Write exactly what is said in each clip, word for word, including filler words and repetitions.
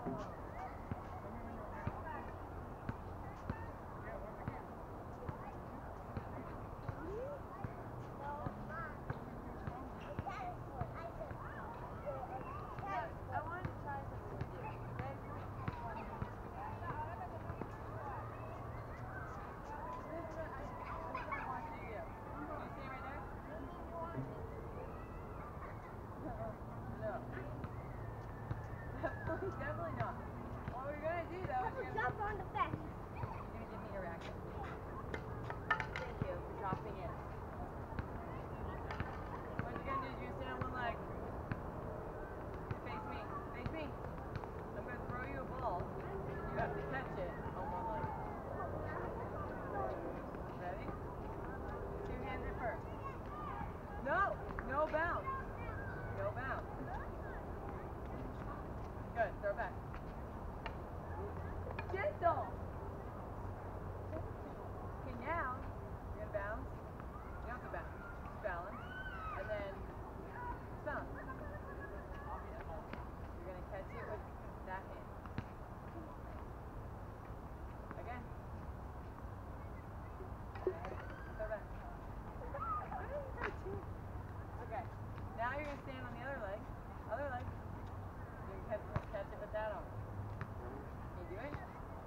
Definitely not. What we're gonna do though is we're gonna jump on the fence. Give me, give me your racket. Thank you for dropping it. What you're gonna do is you're gonna stand on one leg. Face me. Face me. I'm gonna throw you a ball. And you have to catch it on one leg. Ready? Two hands at first. No! No bounce. No bounce. Good. Throw back. Gentle. Okay, now you're gonna bounce. You don't have to bounce. Just balance. And then stomp. You're gonna catch it with that hand. Again. Throw back. Okay. Now you're gonna stand on the other leg. Other leg. You can catch, catch it with that arm. Can you do it?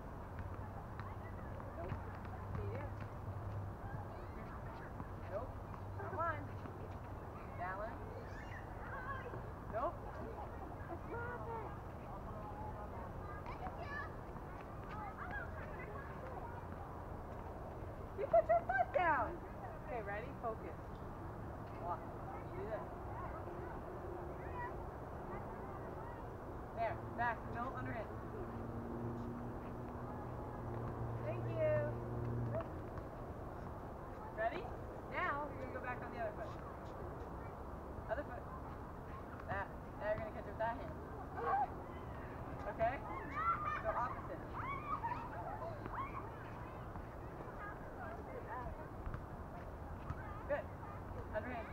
Nope. Can you do it? Nope. Come on. Balance. Nope. You put your foot down. Okay, ready? Focus. Walk. You do this. There, back, no underhand. Thank you. Ready? Now you're gonna go back on the other foot. Other foot. That. Now you're gonna catch it with that hand. Okay? So opposite. Good. Underhand.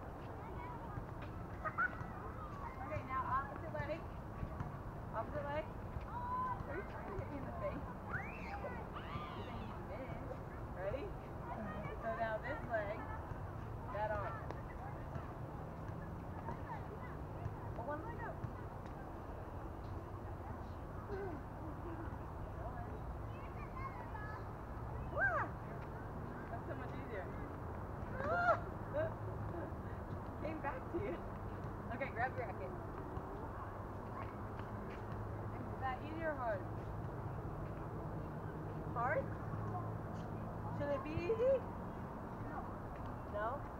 Okay, now opposite leg. Opposite leg. Are you trying to hit me in the face? You think you missed. Ready? So now this leg, that arm. Well, one leg up. Wah! That's so much easier. Came back to you. Okay, grab your racket. Is that easy or hard? Hard? Should it be easy? No. No?